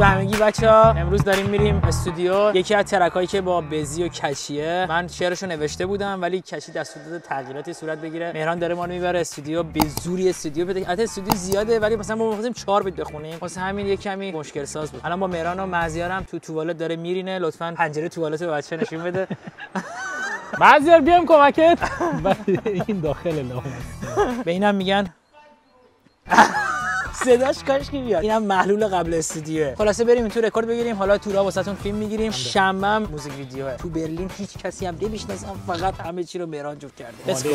به همگی بچه‌ها. امروز داریم میریم استودیو. یکی از ترکایی که با بزی و کچیه، من شعرشو نوشته بودم ولی کچی دستور داده تغییراتی صورت بگیره. مهران داره ما رو میبره استودیو، به زوری استودیو بده. البته استودیو زیاده ولی مثلا ما می‌خواستیم 4 بیت بخونیم، واسه همین یک کمی مشکل ساز بود. الان با مهران و مزیارم تو توالت داره میرینه. لطفاً پنجره توالت به بچه نشون بده. مزیار بیام کمکت. این داخل لام به اینم میگن صداش کاش که بیاد. اینم محلول قبل استودیوه. خلاصه بریم تو رکورد بگیریم. حالا تورا واسهتون فیلم میگیریم. شنبه هم موزیک ویدیوه. تو برلین هیچ کسی هم نمیشناسم، فقط همه چی رو مهران جور کرده. Let's go.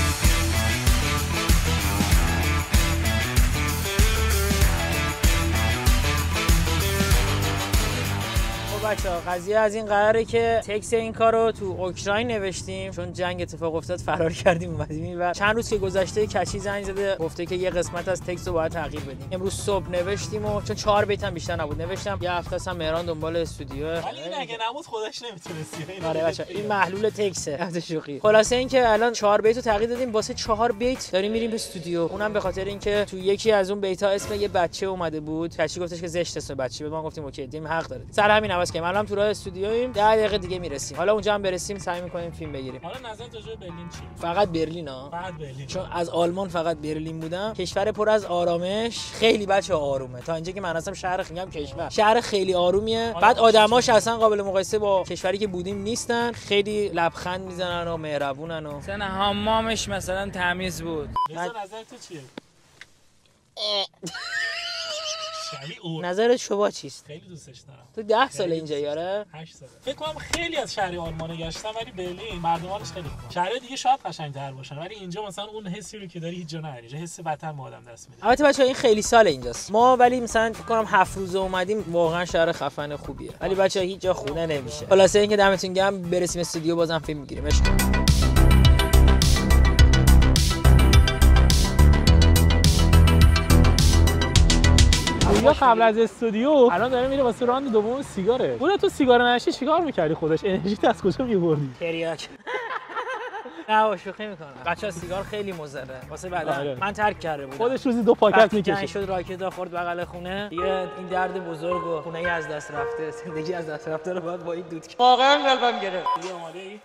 بچه‌ها قضیه از این قراره که تکست این کارو تو اوکراین نوشتیم، چون جنگ اتفاق افتاد فرار کردیم اومدیم و چند روز که گذشته کچی زنگ زده گفته که یه قسمت از تکست رو باید تغییر بدیم. امروز صبح نوشتیم و چون 4 بیت هم بیشتر نبود نوشتم. یه هفته است مهران دنبال استودیوه. ولی این اگه نمود خودش نمیتونستی. آره بچه‌ها این محلول تکسته. هفته شوخی. خلاصه این که الان 4 بیت رو تغییر دادیم، واسه 4 بیت داریم میریم به استودیو. اونم به خاطر اینکه تو یکی از اون بیت‌ها اسم یه بچه اومده بود. کچی گفتش که زشت اسم بچه بود. ما گفتیم اوکی دیم حق داره. سر همین عوض که الان تو راه استودیویم، 10 دقیقه دیگه میرسیم. حالا اونجا هم برسیم سعی می‌کنیم فیلم بگیریم. حالا نظرت راجع به برلین چیه؟ فقط برلین ها. فقط برلین. چون از آلمان فقط برلین بودم. کشور پر از آرامش، خیلی بچه آرومه. تا اینجا که من اصلا شهر میگم کشور. شهر خیلی آرومیه. بعد آدماش اصلا قابل مقایسه با کشوری که بودیم نیستن. خیلی لبخند میزنن و مهربونن و مثلا حمامش مثلا تمیز بود. نظر تو چیه؟ نظرت شما چیست؟ خیلی دوستش دارم. تو 10 سال اینجا یاره؟ 8 سال. فکر کنم خیلی از شهر آلمان گشتم ولی برلین مردمانش خیلی خوبه. شهرهای دیگه شاید قشنگ‌تر باشن ولی اینجا مثلا اون حسی رو که داری هیچ جا نداری. حس وطن به آدم دست میده. البته بچه‌ها این خیلی سال اینجاست. ما ولی مثلا فکر کنم 7 روزه اومدیم، واقعا شهر خفن خوبیه. ولی بچه‌ها هیچ جا خونه نمیشه. خلاصه اینکه دمتون گرم، برسیم استودیو بازم فیلم میگیریم. یا قبل از استودیو الان داره میره واسه راند دوم سیگاره. بوده تو سیگار نشی چیکار می‌کردی خودش؟ انرژیت از کجا می‌بردی؟ تریاک. نه شوخی میکنم. بچه‌ها سیگار خیلی مضره واسه بدن. من ترک کرده بودم. خودش روزی 2 پاکت می‌کشه. شد راکت خورد بغل خونه. دیگه این درد بزرگ و خونه از دست رفته، زندگی از دست رفته رو باید با این دود. واقعا قلبم گرفت. دیگه آماده‌ای؟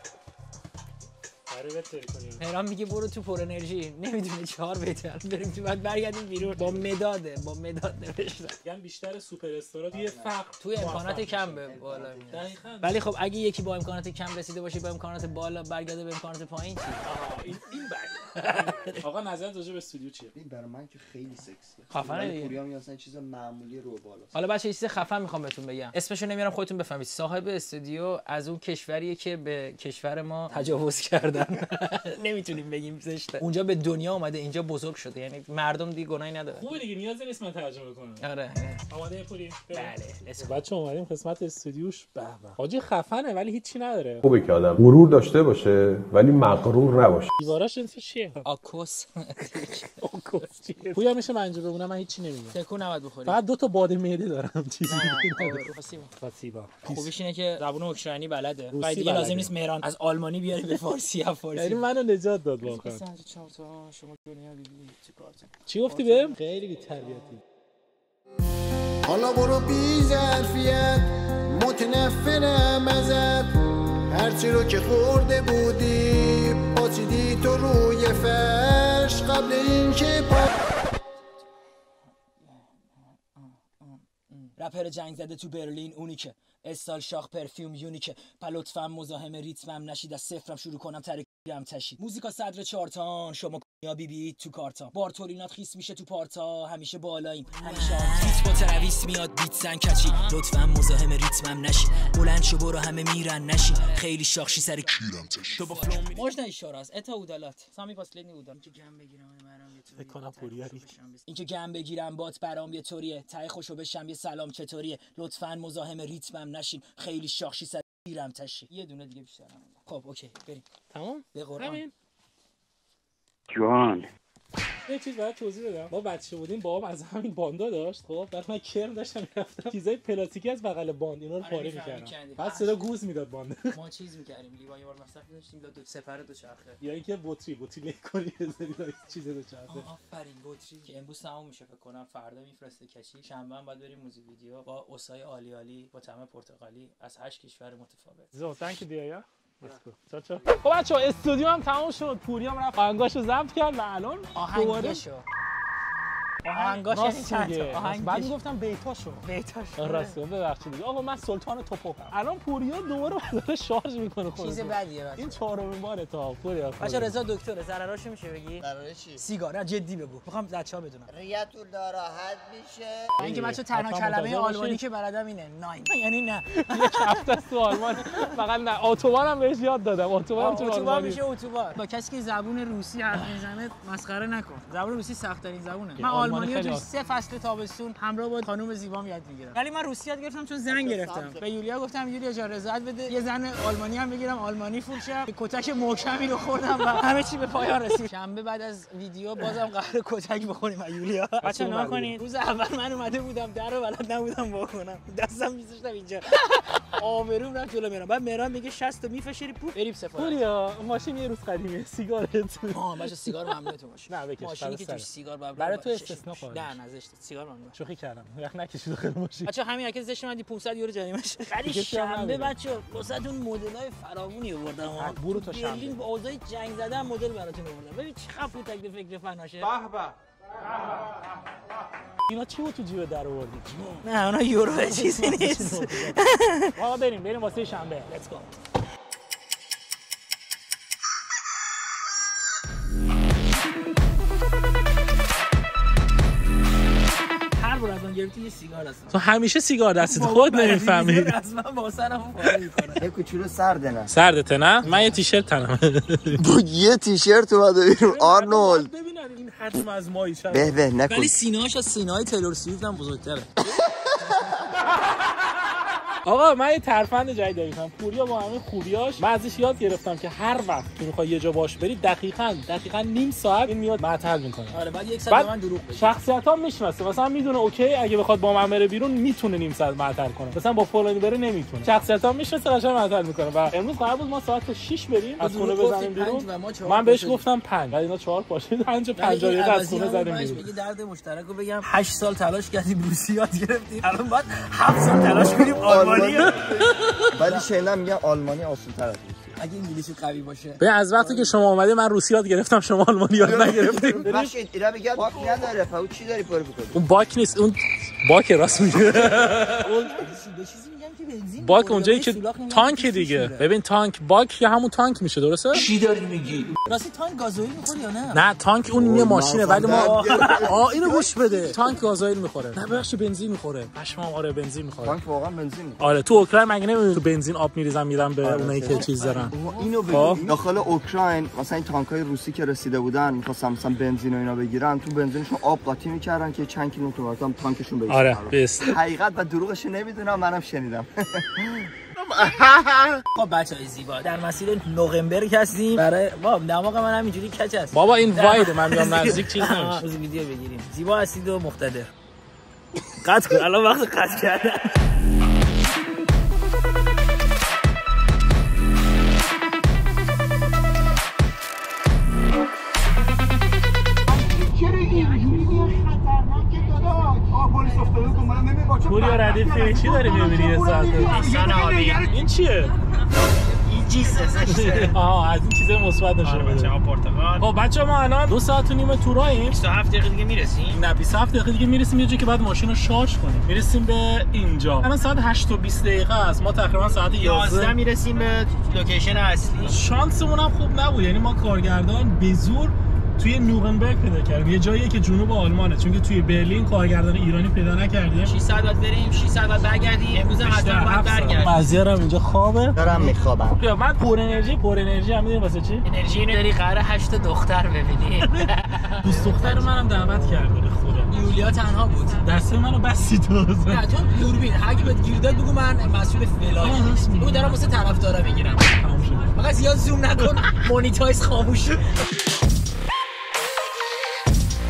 مهران میگه برو تو پر انرژی، نمیدونه 4 بیت بریم تو بعد برگردیم بیرون. با مداد نوشتن. میگن بیشتر سوپر استورا توی فقر توی امکانات کم به بالا میاد. دقیقاً. ولی خب اگه یکی با امکانات کم رسیده باشه با امکانات بالا برگرده به امکانات پایین چی؟ این بله. آقا نظرت راجع به استودیو چیه؟ این برای من که خیلی سکسیه. خفنه دیگه. پوریا میگه اصلا چیز معمولی رو بالاست. حالا بچه‌ها یه چیز خفن میخوام بهتون بگم. اسمشو نمیارم خودتون بفهمید. صاحب استودیو از اون کشوریه که به کشور ما تجاوز کردن. نمیتونیم بگیم زشته. اونجا به دنیا اومده، اینجا بزرگ شده. یعنی مردم دیگه گناهی نداره. خوبه دیگه، نیازی نیست من ترجمه کنم. آره. آماده پوری؟ بله. بچه‌ها اومدیم قسمت استودیوش. به به. حاجی خفنه ولی هیچی نداره. خوبه که آدم غرور داشته باشه ولی مغرور نباشه. دیواراش این چیه؟ آکوس. آکوس چیه؟ پویا میشه منجو بمونم، من هیچی نمیگم. تکون نباید بخوری. فقط 2 تا باد معده دارم چیزی دیگه. فاسیبا. خوبیش اینه که زبان اوکراینی بلده. و دیگه لازم نیست مهران از آلمانی بیاری به فارسی یا فارسی. یعنی منو نجات داد واقعا. شما دنیا دیدی چی گفتی بهم؟ خیلی بی‌تربیتی. حالا برو بی ظرفیت، متنفرم ازت، هرچی رو که خورده بودی پاچیدی تو روی فرش قبل اینکه رپر جنگ زده تو برلین، اونی که استال شاخ پرفیوم یونیکه. لطفا مزاحم ریتمم نشید، از صفرم شروع کنم ترکیرم تشی. موزیکا صدر چارتان، شما یا بی بی تو کارتا. بارتولینات خیس میشه تو پارتا، همیشه بالاییم همیشه بیت با ترویس میاد بیت زن کچی. لطفا مزاحم ریتمم نشید، بلند شو برو همه میرن نشی. خیلی شاخشی سر کیرم تشی. تو با فلوم можна еще раз это удалять самый последний удар. که گم بگیرم برام یه طوریه. فکر کنم پوریا این که گم بگیرم بات برام یه طوریه. ته خوشو بشم یه سلام چطوریه. لطفا مزاحم ریتمم نشین، خیلی شاخشی سر کیرم تشی. یه دونه دیگه بیشتر. خب اوکی بریم. تمام؟ به قرآن. همین. جوان یه چیز برای توضیح بدم. ما بچه بودیم بابام از همین باندا داشت. خب بعد من کرم داشتم می‌رفتم چیزای پلاستیکی از بغل باند اینا رو پاره می‌کردم. بعد صدا گوز میداد باند. ما چیز می‌کردیم لیوان یه بار مصرف داشتیم دو سپر دو چرخه یا اینکه بطری لیکولی بزنید چیز دو چرخه. آفرین بطری که امروز تموم میشه فکر کنم فردا میفرسته کشی. شنبه هم باید بریم موزیک ویدیو با اسای عالی با طعم پرتقالی از 8 کشور متفاوت. So thank you dear. خب بچه‌ها استودیو هم تموم شد. پوری هم رفت آهنگاشو ضبط کرد و الان آهنگاشو آهنگاش یعنی چند تا آهنگ بعد میگفتم بیتاشو راست ببخشید دیگه. آقا من سلطان توپوکم. الان پوریا دوباره داره شارژ میکنه خودش. چیز بدیه این چهارمین باره تا پوریا. بچا رضا دکتره ضرراشو میشه بگی؟ ضرر چی؟ سیگار. نه جدی بگو. میخوام بچه‌ها بدونن. ریتون ناراحت میشه. اینکه بچا تنها کلمه آلمانی که بلدم اینه ناین. یعنی نه. یک هفته است تو آلمان. فقط نه اتوبان هم بهش یاد دادم. اتوبان تو آلمانی میشه اتوبان. با کسی که زبون روسی حرف میزنه مسخره نکن. زبون روسی سخت ترین زبونه. من آلمانی تو 3 فصل تابستون همراه با خانم زیبام یاد میگیرم. ولی من روسی یاد گرفتم چون زن گرفتم. به یولیا گفتم یولیا جان رضایت بده یه زن آلمانی هم بگیرم آلمانی فروشم. کتک محکمی رو خوردم و همه چی به پایان رسید. شنبه بعد از ویدیو بازم قرار کتک بخوریم از یولیا. بچا نگاه کنید. روز اول من اومده بودم در رو بلد نبودم بکنم. دستم میذاشتم اینجا. آبروم رفت جلو میرم. بعد مهران میگه 60 تا میفشری پوپ بریم سفارت. پوریا ماشین یه روز قدیمیه سیگارت. بچا سیگار ممنوعه تو ماشین. نه بکش. ماشینی که توش سیگار برای تو استثنا کنم. نه نذاشت سیگار ممنوعه. شوخی کردم. وقت نکشید خیلی ماشین. بچا همین حرکت زشت من 500 یورو جریمه شه. ولی شنبه بچا واسهتون مدلای فراوونی آوردم. برو تا شنبه. برلین با اوضاع جنگ زده هم مدل براتون آوردم. ببین چقدر فوتک به فکر فناشه. به به. اینا چی بود تو جیب در آوردی؟ نه اونا یورو چیزی نیست. آقا بریم واسه شنبه. لیتس گو. هر بار از اون گرفتی یه سیگار هست. تو همیشه سیگار دستت خود نمیفهمی. از من با سرم پاره میکنه. یه کوچولو سرده نه. سردته نه؟ من یه تیشرت تنم. با یه تیشرت اومده بیرون آرنولد. ببینن این حتم از مایی شد. به نکن. ولی سینه‌اش از سینه‌های تیلور سویفت هم بزرگتره. آقا من یه ترفند جدید دارم. پوریا با همین خوبیاش من ازش یاد گرفتم که هر وقت که میخوای یه جا باش بری دقیقاً نیم ساعت این میاد معطل میکنه. آره بعد یک ساعت من دروغ بگه. شخصیت‌ها میشناسه. مثلا میدونه اوکی اگه بخواد با من بره بیرون میتونه نیم ساعت معطل کنه. مثلا با فلانی بره نمیتونه. شخصیت‌ها میشناسه قشنگ معطل میکنه. و امروز قرار بود ما ساعت 6 بریم از خونه بزنیم بیرون. من بهش گفتم 5. بعد اینا 4 پاشید 5:50 از خونه زدیم بیرون. میگه درد مشترک رو بگم 8 سال تلاش کردیم روسی یاد گرفتیم. الان بعد 7 سال تلاش کنیم آلمانی. ولی شینا میگن آلمانی آسان‌تره از روسی. اگه انگلیسی قوی باشه. به از وقتی که شما اومدی من روسی یاد گرفتم شما آلمانی یاد نگرفتید. ببخشید اینا میگن باک نداره. فاو چی داری پاره می‌کنی؟ اون باک نیست اون باک راست میگه. اون چیزی میگن که بنزین باک اونجایی که تانک دیگه. ببین تانک باک یا همون تانک میشه درسته؟ چی داری میگی؟ راستی تانک گازوئیل میخوره یا نه؟ نه تانک اون یه ماشینه ولی ما اینو گوش بده. تانک گازوئیل میخوره. نه بخش بنزین میخوره. پشمام آره بنزین میخوره. تانک واقعا بنزین میخوره. آره تو اوکراین مگه نمیدونی تو بنزین آب میریزن میرن به اونایی که چیز دارن. اینو بگو داخل اوکراین مثلا این تانکای روسی که رسیده بودن می‌خواستن مثلا بنزین و اینا بگیرن تو بنزینشون آب قاطی می‌کردن که چند کیلومتر مثلا تانکشون بگیره. آره بس حقیقت و دروغش نمیدونم منم شنیدم. خب بچه‌های زیبا در مسیر نوامبر هستیم برای دماغ من همینجوری کج است. بابا این واید من میام نزدیک چیز نمیشه. روز ویدیو بگیریم. زیبا هستید و مقتدر. قطع کن الان وقت قطع کردن. پوریا ردیفی چی داری میبینی یه ساعته؟ انسان آبی. این چیه؟ این جیسه. از این چیزای مثبت نشه. بچه‌ها پرتقال. خب بچه‌ها ما الان 2 ساعت و نیم توراییم. 27 دقیقه دیگه میرسیم. نه 27 دقیقه دیگه میرسیم یه جایی که بعد ماشین رو شارژ کنیم. میرسیم به اینجا. الان ساعت 8:20 است. ما تقریبا ساعت 11 میرسیم به لوکیشن اصلی. شانسمون هم خوب نبود. یعنی ما کارگردان به زور توی نورنبرگ پیدا کردیم. یه جاییه که جنوب آلمانه چون که توی برلین کارگردان ایرانی پیدا نکردیم. 6 ساعت بعد بریم 6 ساعت بعد برگردیم. امروز هم حتما باید برگردیم. مازیارم اینجا خوابه. دارم میخوابم. بیا من پر انرژی هم میدونی واسه چی؟ انرژی اینو داری قراره 8 دختر ببینی. دوست دختر منم دعوت کرده به خدا. یولیا تنها بود. دست منو بسی تو. نه تو دوربین هر کی بهت گیر داد بگو من مسئول فلاحی. بگو دارم واسه طرفدارا میگیرم. تموم شد. فقط زیاد زوم نکن. مونیتایز خاموش.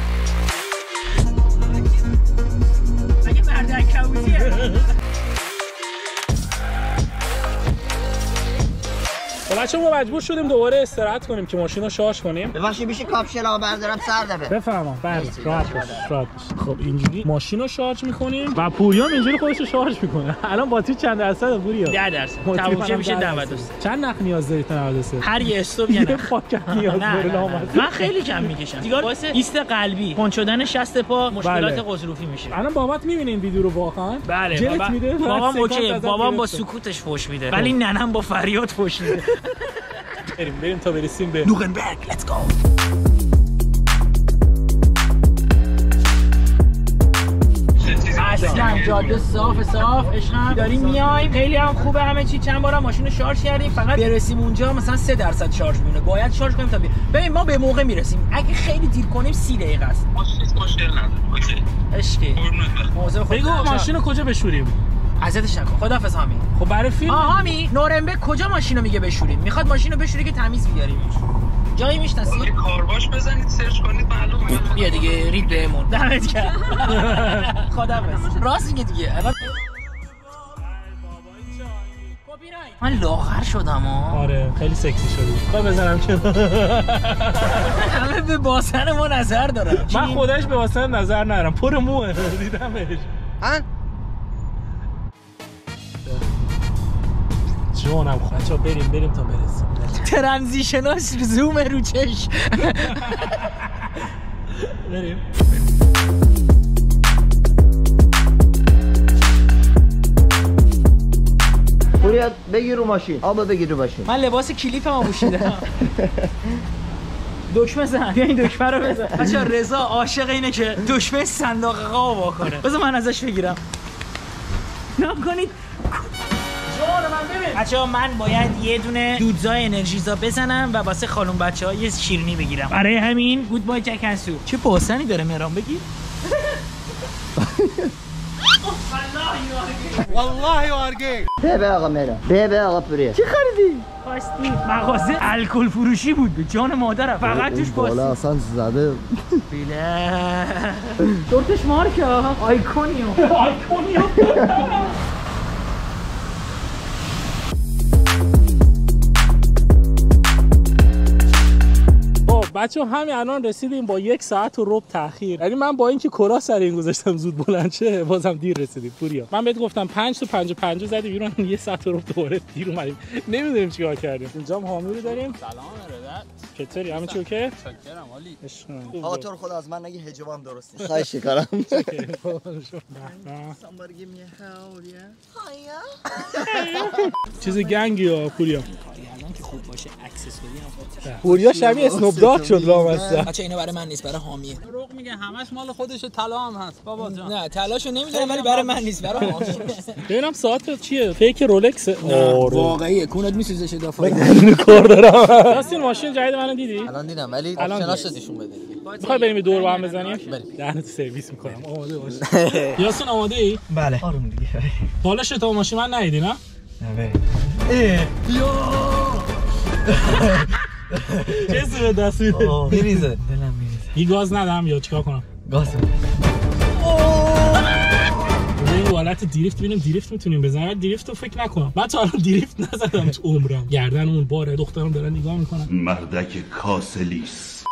بچه‌ها ما مجبور شدیم دوباره استراحت کنیم که ماشین رو شارژ کنیم. ببخشید میشه کاپشن‌ها بردارم سر دبه. بفهمم. بله راحت باش. خب اینجوری ماشین رو شارژ می‌کنیم و پوریام اینجوری خودش رو شارژ می‌کنه. الان باتری چند درصده پوریا؟ 10%. تموم میشه 93. چند نخ نیاز داری تا 93؟ هر یه استوب یه نخ. پاکت نیاز داره لامصب. من خیلی کم میکشم. دیگه واسه ایست قلبی، کند شدن شست پا، مشکلات غضروفی میشه. الان بابات می‌بینین ویدیو رو واقعا؟ بله بابام اوکی، بابام با سکوتش فوش میده ولی ننم با فریاد فوش میده. بریم تا برسیم به نورنبرگ. لیتس گو. اصلا جاده صاف عشقم داریم میایم، خیلی هم خوبه همه چی. چند بارم ماشین رو شارژ کردیم، فقط برسیم اونجا مثلا 3% شارژ میمونه، باید شارژ کنیم تا ببین ما به موقع میرسیم. اگه خیلی دیر کنیم 30 دقیقه است. مشکل نداره. اوکی اشکی بگو ماشین رو کجا بشوریم؟ اذیتش نکن. خداحافظ حامی. خب برای فیلم حامی نورنبرگ کجا ماشین رو میگه بشوریم؟ میخواد ماشین رو بشوری که تمیز بیاریمش. جایی میشناسی؟ کارواش بزنید سرچ کنید معلومه. بیا دیگه رید بهمون. دمت گرم. خداحافظ. راست میگه دیگه. من لاغر شدم آره خیلی سکسی شدی. خب بزنم که همه به باسن ما نظر دارن. من خودش به باسن نظر ندارم. پر موه دیدمش. جونم بچه‌ها بریم تا برسیم. ترانزیشناش زوم رو چش. بریم. پوریا بگیر رو ماشین. آبا بگیر رو ماشین. من لباس کلیپمو پوشیدم. دکمه زن. بیا این دکمه رو بزن. بچه‌ها رضا عاشق اینه که دکمه صندوق آقا وا کنه. بذار من ازش بگیرم. نکنید. بچه‌ها من باید یه دونه دودزای انرژیزا بزنم و واسه خانم بچه‌ها یه شیرینی بگیرم. برای همین گود بای جک انسو. چه باسنی داره مهران بگیر. والله you are gay. به آقا مهران. به آقا پوریا. چی خریدی؟ پاستی مغازه الکل فروشی بود به جان مادرم. فقط توش پاستی. بالا اصلا زده. بیله. شورتش مارکه آیکونیو. بچه همین الان رسیدیم با 1 ساعت و ربع تاخیر. یعنی من با اینکه کلاه سر این گذاشتم زود بلند شه بازم دیر رسیدیم. پوریا من بهت گفتم 5 تا 55 زدی بیرون 1 ساعت و ربع دوباره دیر اومدیم. نمیدونیم چیکار کردیم. اینجا هم حامی رو داریم. سلام ارادت. چطوری؟ همه چی اوکی؟ چاکرم عالی. آقا تو رو خدا از من نگی حجابم درست نیست. خواهش می‌کنم. چیز گنگی ها پوریا. الان که خوب باشه اکسسوری هم. پوریا شبیه اسنوپ داگ شد لامصب. بچا اینو برای من نیست، برای حامیه. دروغ میگه همش مال خودشه، طلا هم هست بابا جان. نه طلاشو نمیذارم ولی برای من نیست، برای حامیه. ببینم ساعت چیه؟ فیک رولکس. واقعیه کونت میسوزه دافای. کار دارم. راستین ماشین جدید منو دیدی؟ الان دیدم ولی شناسیشون بده دیگه. میخوای بریم دور با هم بزنیم؟ دهنت سرویس میکنم. آماده باش. یاسین آماده ای؟ بله. آروم دیگه. بالش تو ماشین من ندیدی نه؟ نه. چه سوی دست میده؟ میریزه. دلم میریزه. یه گاز ندم یا چیکار کنم؟ گاز بده. این حالت دریفت ببینیم دریفت میتونیم بزنیم. ولی دریفت رو فکر نکنم. من تا الان دریفت نزدم تو عمرم. گردنمون باره، دخترم دارن نگاه میکنن. مردک کاسلیس.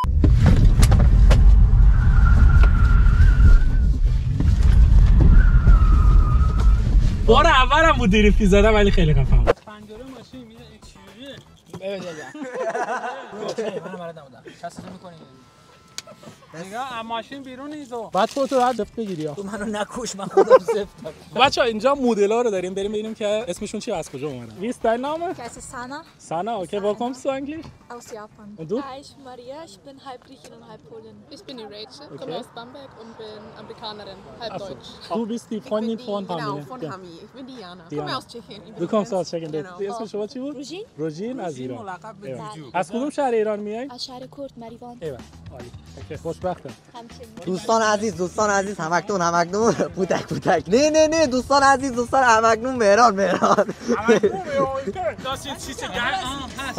بار اولم بود دریفتی زدم ولی خیلی خفن بود. پنجره ماشین میره چجوریه؟ منو برات نبودم. چسبونی می‌کنی. نگاه ماشین بیرون نیزو. بعد خودت رو راحت دفت بگیری ها. تو منو نکش، من خودم زفتم. بچه‌ها اینجا مدل‌ها رو داریم، بریم ببینیم که اسمشون چیه، از کجا اومدن. Wie ist dein Name? Ich heiße Sana. Sana, okay, wo kommst du eigentlich? Aus Japan. Und du? Ich bin Maria, ich bin halb Griechin und halb Polin. Ich bin die Rachel, Okay. komme aus Bamberg und bin Amerikanerin, halb Achso. Deutsch. Du bist die Freundin von Hami. Genau, von Ja. Hami. Ich bin Diana. Ich Diana. komme aus Tschechien. Du kommst aus Tschechien. Genau. اسم شما چی بود؟ روژین؟ روژین از ایران. ملقب به جوجو. از کدوم شهر ایران میای؟ از شهر کرد مریوان. ایول. عالی. اوکی، خوشبختم. همچنین. دوستان عزیز همکنون پوتک نه دوستان عزیز همکنون مهران داشتید سیس گنگ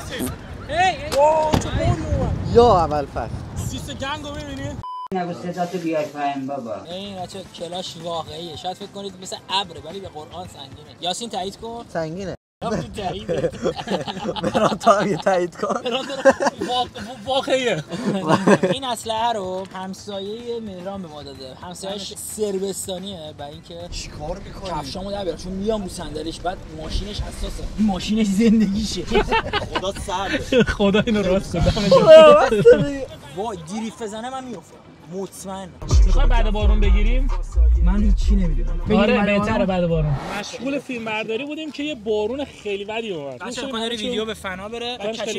یا اول فصل سیس گنگ رو میبینید؟ نگو صداتو بیار پایین بابا. این بچه کلاش واقعیه. شاید فکر کنید مثل ابره ولی به قرآن سنگینه. یاسین تایید کن. سنگینه. برات هم یه تایید کن. واقعیه. این اسلحه رو همسایه مهران به ما داده. همسایه‌اش سربستانیه و اینکه چیکار می‌کنی؟ کفشامو در بیار چون میام رو صندلیش بعد ماشینش حساسه. این ماشینش زندگیشه. خدا سرده. خدا اینو راست کنه. وای دیریف بزنه من میافتم. مطمئن. میخوای بعد بارون بگیریم؟ من هیچی نمیدونم. آره بهتره بعد بارون. مشغول فیلم برداری بودیم که یه بارون خیلی بدی اومد. بچه‌ها کنار ویدیو به فنا بره.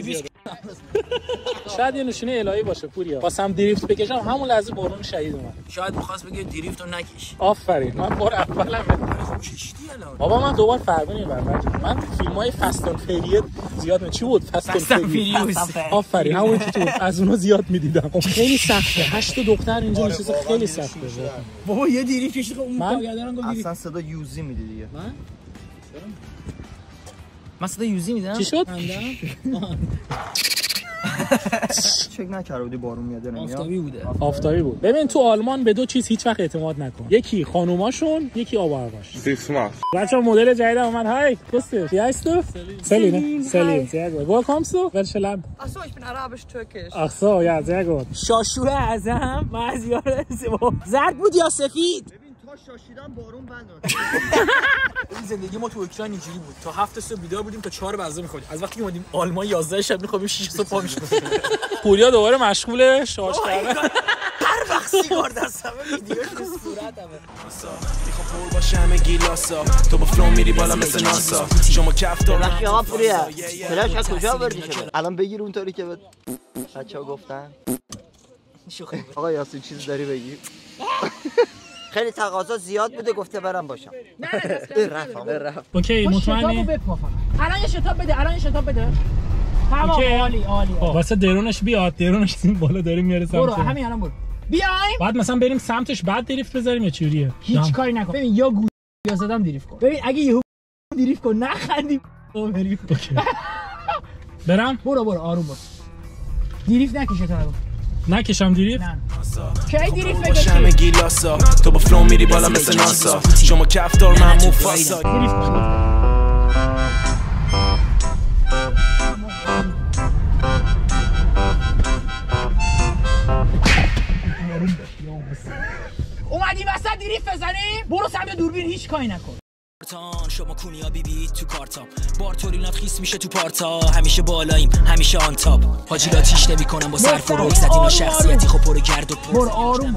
شاید یه نشونه الهی باشه پوریا. واسم دریفت بکشم همون لحظه بارون شهید اومد. شاید می‌خواست بگه دریفت رو نکش. آفرین. من بار اولم کشتی الان. بابا من دوبار فرمونی برام. من فیلم‌های فست اند فریوس زیاد چی بود؟ فست اند فریوس. آفرین. همون که تو از اونها زیاد می‌دیدم. خیلی سخته. 8 دختر اینجا نشسته خیلی سخته. بابا یه دریفت کشید اون کارگردانم گفت اصلا صدا یوزی میدی دیگه. من صدا یوزی میدم. چی شد؟ چک نکرده بودی بارون میاد نمیاد؟ آفتابی بوده. آفتابی بود. ببین تو آلمان به دو چیز هیچ وقت اعتماد نکن. یکی خانوماشون، یکی آب و هواش. بچه‌ها مدل جدید اومد. های کوست. Wie heißt du? Selin. Sehr gut. Wo kommst du? Welches Land? Ach so, ich bin arabisch-türkisch. Ach so, ja, sehr gut. شاشور اعظم مازیار سوم. زرد بود یا سفید؟ شاشیدم بارون بند این زندگی ما تو اوکراین اینجوری بود. تا 7 صبح بیدار بودیم تا 4 بعد می‌خوابیم. از وقتی که اومدیم آلمان 11 شب می‌خوابیم 6 صبح پا می‌شیم. پوریا دوباره مشغول شارژ کردن. هر وقت سیگار دستمه ویدیو تو صورتمه. میخوام پر باشه همه گیلاسا تو با فلو میری بالا مثل ناسا شما کفتار بخشی ها پوریا فلاش از کجا بردی شده الان بگیر اونطوری که بچه‌ها گفتن آقا یاسین چیز داری بگی خیلی تقاضا زیاد بوده گفته برام باشم نه رفت اوکی مطمئنی الان یه شتاب بده تمام عالی واسه درونش بیاد درونش این بالا داریم میاره سمت برو همین الان برو بیایم بعد مثلا بریم سمتش بعد دریفت بذاریم یا چوریه هیچ کاری نکن ببین یا گوش یا زدم دریفت کن ببین اگه یهو دریفت کن نخندیم بریم برم برو آروم باش دریفت نکشه تا نکشم دریفت نه کی دریفت بگی همه گیلاسا تو با فلو میری بالا مثل ناسا شما کفتار من موفاسا دریفت کن اومدی وسط دریفت بزنیم برو سمت دوربین هیچ کاری نکن شما کونیا بیبی تو کارتام بارتولینات خیس میشه تو پارتا همیشه بالاییم همیشه آن تاپ حاجیلا تیش نمی‌کنم با سر فروک زدینا شخصیتی خب پر گرد و پر آروم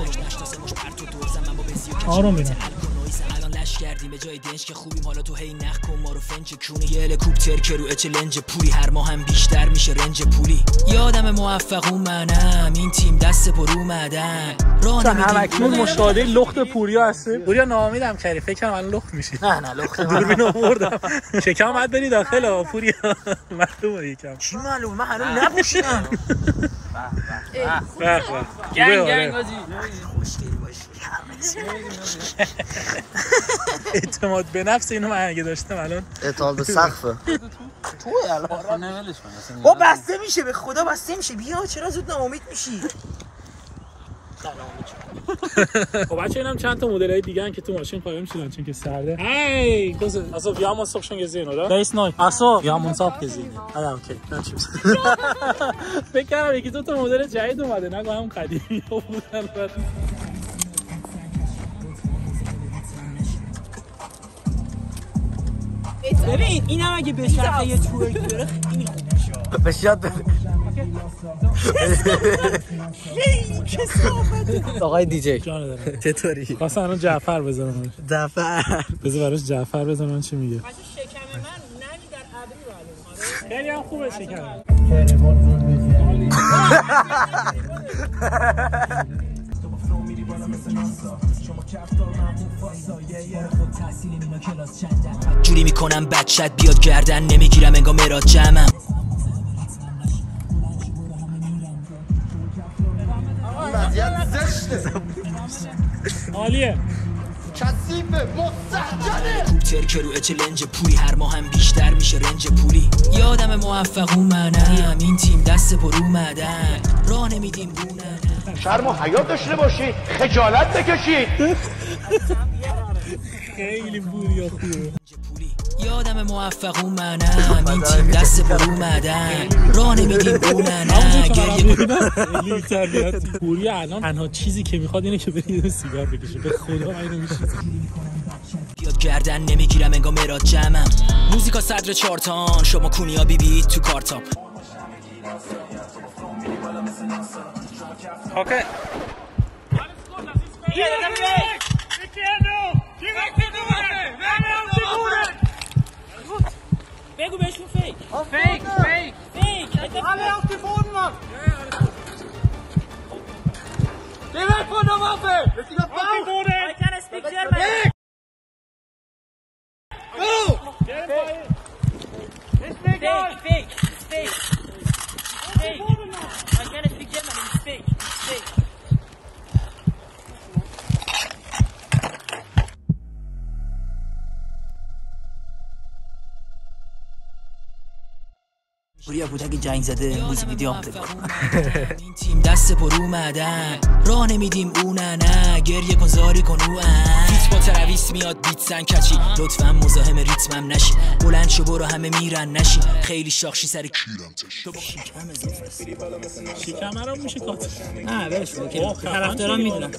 آروم ببین کردیم به جای دنج که خوبیم حالا تو هی نخ کن ما رو فنج کونه یه هلیکوپتر که رو اچ لنج پولی هر ماه هم بیشتر میشه رنج پولی یادم موفق منم این تیم دست پر اومدن راه همکنون مشاهده لخت پوریا هستی پوریا ناامیدم کردی فکر کنم الان لخت میشی نه لخت دوربین آوردم شکم بعد بری داخل پوریا معلومه یکم چی معلومه من هنوز نپوشیدم گنگ آجی خوشگلی باشی اعتماد به نفس اینو من اگه داشتم الان اعتماد به سقفه تو الان نمیلش کن با بسته میشه به خدا بسته میشه بیا چرا زود ناامید میشی خب بچه اینم چند تا مدلای دیگه ان که تو ماشین قایم شدن چون که سرده هی also wir haben uns doch schon gesehen oder der ist neu ach so wir haben uns auch gesehen ah okay dann tschüss فکر کنم یکی دو تا مدل جدید اومده نگو هم قدیمی ها بودن ببین اینم اگه به چرخه یه تورک بره خیلی خوب میشه بشیاد بده آقای دیجی چطوری؟ خواستم الان جعفر بزنم جعفر بذار براش جعفر بزنم چی میگه شکم من نمی در ابری رو خیلی هم خوبه شکم جوری میکنم بچت بیاد گردن نمیگیرم انگار مراد جمعم عالیه کثیفه مستحجنه کوپتر که رو اچ لنج پولی هر ماه هم بیشتر میشه رنج پولی یادم موفق منم این تیم دست پر اومدن راه نمیدیم بونن شرم و حیا داشته باشید خجالت بکشید خیلی پوریا خوبه یادم موفقون منم این تیم دست پر اومدن راه نمیدیم اونن گریه پوری الان تنها چیزی که میخواد اینه که برید سیگار بکشه به خدا اینو میشه بیاد گردن نمیگیرم انگار مراد جمعم موزیکا صدر چارتان شما کونیا بیبی تو کارتام اوکی بگو بهشون فیک فیک alle auf den Boden Mann geh weg von der Waffe auf den Boden I can speak German go it's fake I can speak German it's fake پوریا بودک جنگ زده موزیک ویدیو هم بکن این تیم دست پر اومدن راه نمیدیم نه گریه کن زاری کن فیت با ترویس میاد بیت زن کچی لطفا مزاحم ریتمم نشی بلند شو برو همه میرن نشی خیلی شاخشی سر کیرم شیکم رو میشه کات نه بهش طرفدارم میدونم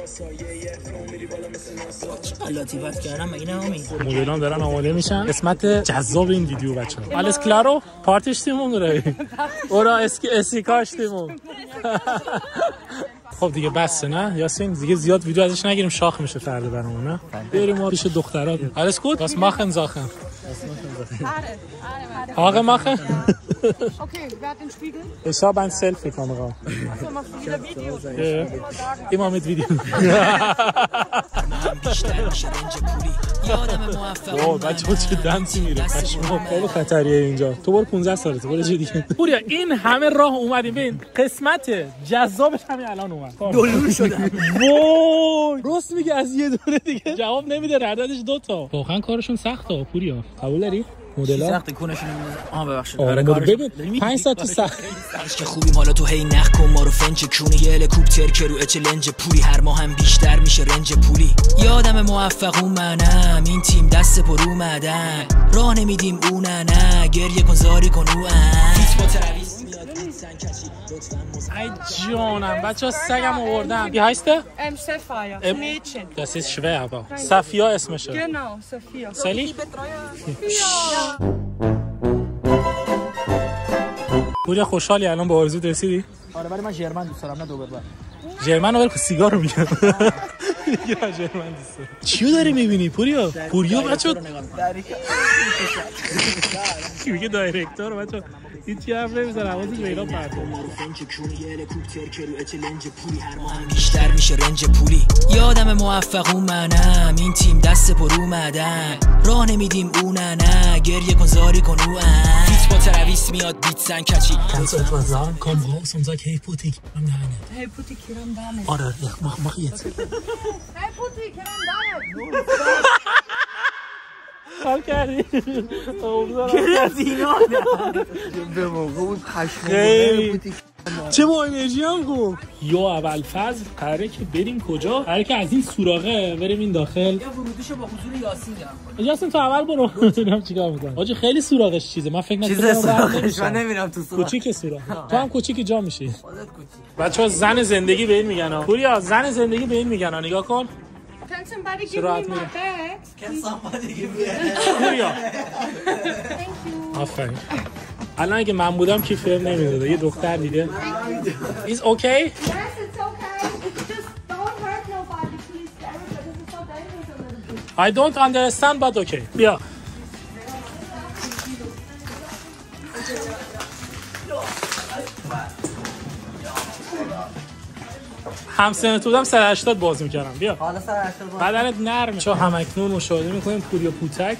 لطیفت کردم مگه نه همین مدلان دارن آماده میشن قسمت جذاب این ویدیو بچه‌ها alles claro partiştim اورا اسیکاشتیم خب دیگه بسه نه یاسین دیگه زیاد ویدیو ازش نگیریم شاخ میشه فردا برامون نه بریم ما پیش دخترات alles gut was machen Sachen Haare machen Okay, wer hat den Spiegel? Ich habe ein Selfie-Kamera. Achso, machst du wieder Videos? Ja, immer mit Video. بچه ها چه دنسی میره پشما خیلی خطریه اینجا تو برو 15 سالته برو چه دیگه پوریا این همه راه اومدیم ببین قسمت جذابش همین الان اومد دلول شدن وای راست میگه از یه دونه دیگه جواب نمیده عددش 2 تا واقعا کارشون سخته پوریا قبول داری مدل‌ها سخت کونشون ببخشید آره ببین 5 ساعت تو سخت که خوبی حالا تو هی نخ کن ما رو فنچ کونه یه هلیکوپتر که رو چلنج پولی هر ماه هم بیشتر میشه رنج پولی یادم موفقون منم این تیم دست پر اومدن راه نمیدیم نه گریه کن زاری کن فیت با ترویس ای جانم بچه ها سگم آوردن wie heißt der? Sapphire, Mädchen. Das ist schwer aber Safia اسمشه Genau, Sophia. Sally? پوریا خوشحالی الان به آرزو رسیدی؟ آره ولی من ژرمن دوست دارم نه دوبر ژرمن رو که سیگار رو میگم یا ژرمن دوست دارم چیو داری میبینی پوریا؟ پوریا بچه میگه دایرکتور بچه هیچی حرف نمیزن حواسش به اینا پرده بیشتر میشه رنج پولی یادم موفقون منم این تیم دست پر اومدن راه نمیدیم نه گریه کن زاری کن فیت با ترویس میاد بیت زن کچی Kannst du etwas sagen? Komm raus und sag hey Putik Hey Putik, kiram damit. Oder mach jetzt Hey Putik, kiram damit. حال کردی؟ به موقع بود خیلی چه با انرژی هم گفت یا اول فاز قراره که بریم کجا؟ قراره که از این سوراخه بریم این داخل یا ورودیشو با حضور یاسین جمع یاسین تو اول برو ببینم چیکار می‌کنی آجی خیلی سوراخش چیزه من فکر نکنم من نمیرم تو سوراخ کوچیک سوراخ تو هم کوچیک جا میشی بچه‌ها زن زندگی به این میگن ها پوریا زن زندگی به این میگن ها نگاه کن Can somebody give me my bag? Can somebody give me Thank you. آفرین الان اگه من بودم که فیلم نمیداده یه دختر دیگه Is okay? Yes, it's okay. It's just don't hurt nobody, please. This is so dangerous a little bit. I don't understand but okay بیا همسنت بودم 180 باز میکردم بیا حالا 180 باز بدنت نرمه چون همکنون مشاهده میکنیم پوریا پوتک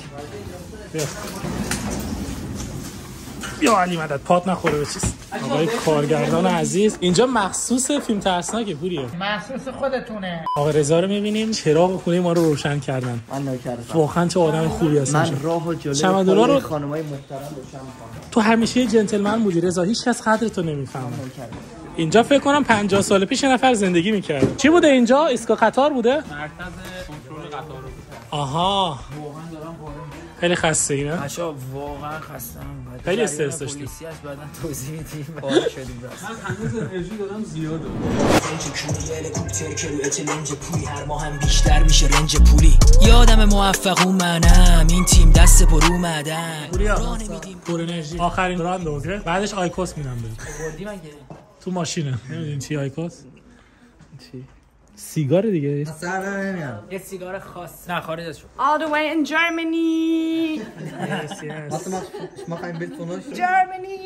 بیا علی مدد پات نخوره به چیز آقای کارگردان عزیز اینجا مخصوص فیلم ترسناکه پوریا مخصوص خودتونه آقا رضا رو میبینیم چراغ خونه ما رو روشن کردن من نکردم واقعا چه آدم خوبی هستن من راهو جلوی رو خانمای محترم روشن میکنم تو همیشه یه جنتلمن بودی رضا هیچ کس قدرتو نمیفهمه اینجا فکر کنم 50 سال پیش نفر زندگی میکرد چی بوده اینجا اسکا قطار بوده مرکز کنترل قطار آها خیلی خسته ای نه؟ بچه‌ها واقعا خستم. خیلی استرس داشتیم. پلیسی است بعداً توضیح میدیم. پاره شدیم راست. من هنوز انرژی دارم زیاده. رنج پولی هلیکوپتر که روی لنج پولی هر ماه هم بیشتر میشه رنج پولی. یادم موفق منم این تیم دست پر اومدن. راه نمیدیم. پر انرژی. آخرین راند اوکی. بعدش آیکوس میدم بهت. بردی مگه؟ تو ماشینه. نمیدونی چی آیکوس؟ چی؟ سیگار دیگه. سر نمیام. یه سیگار خاص. نه خارج از شو. All the way in Germany. Yes, yes. Was mach ein Bild von euch? Germany.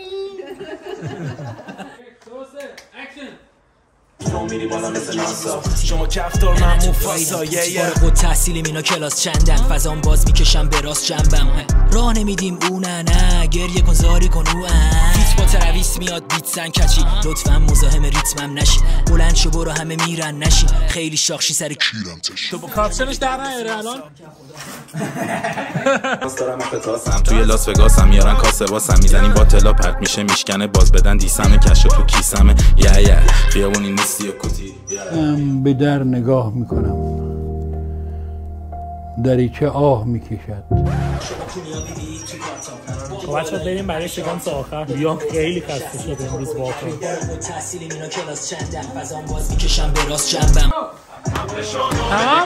شما کفتار من موفاسا خود تحصیلیم اینا کلاس چندن فضام باز میکشم به راست جنبم راه نمیدیم او نه گریه کن زاری کن او بیت با ترویس میاد بیت سن کچی لطفا مزاحم ریتمم نشی بلند شو برو همه میرن نشی خیلی شاخشی سر کیرم تشی تو کاپشنش در نیاره الان دارم فتاسم توی لاس وگاسم میارن کاسه واسم میزنیم با طلا پرت میشه میشکنه باز بدن دیسمه کشو تو کیسمه یه خیابونی نیستی و کتی به در نگاه میکنم دریچه آه میکشد بچه بریم برای سکانس آخر یا خیلی خسته شد امروز واقعا تحصیلیم اینا کلاس چندن فضام باز میکشم به راست جنبم تمام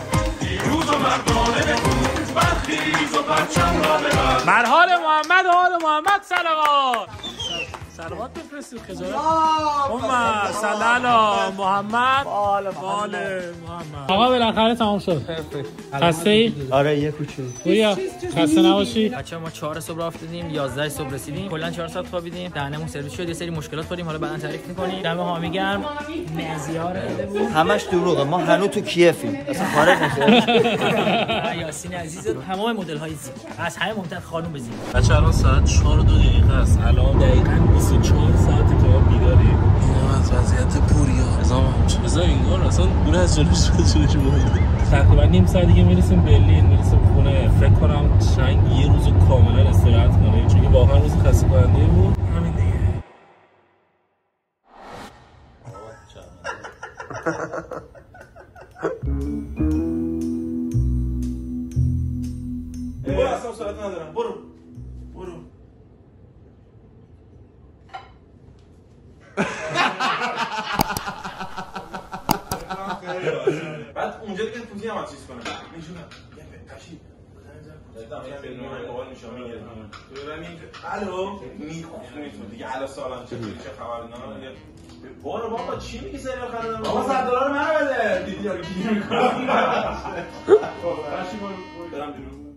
مرحال محمد و آل محمد صلوات صلوات بفرستید خجالت محمد صلی علی محمد آل محمد آقا بالاخره تمام شد خسته ای؟ آره یه کوچولو پوریا خسته نباشی بچه‌ها ما 4 صبح رفتیم 11 صبح رسیدیم کلا 4 ساعت خوابیدیم دهنمون سرویس شد یه سری مشکلات خوردیم حالا بعداً تعریف می‌کنیم دم حامی گرم مزیار بود همش دروغه ما هنوز تو کیفیم اصلا خارج نشد یاسین عزیز تمام مدل‌های زیبا از همه مدت خانم بزین بچه‌ها الان ساعت 4:02 است الان دقیقاً 24 ساعته که ما بیداریم اینم از وضعیت پوریا بذار اینگار اصلا دور از جلوش بود تقریبا نیم ساعت دیگه میرسیم برلین میرسیم خونه فکر کنم چند یه روز کاملا استراحت کنیم چون که واقعا روز خسته کننده بود همین دیگه برو اصلا ساعت ندارم برو بعد اونجا دیگه پوتی هم چیز کنه میشونم کشید الو میخونید دیگه الو سلام چطوری چه خبر نه برو بابا چی میگی سریال خریدم بابا $100 من بده دیدی یارو گیر میکنه برم بیرون